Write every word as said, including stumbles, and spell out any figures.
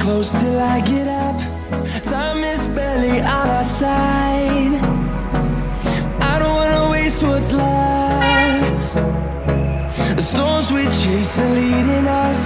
close till I get up. Time is barely on our side. I don't wanna waste what's left. The storms we chase are leading us.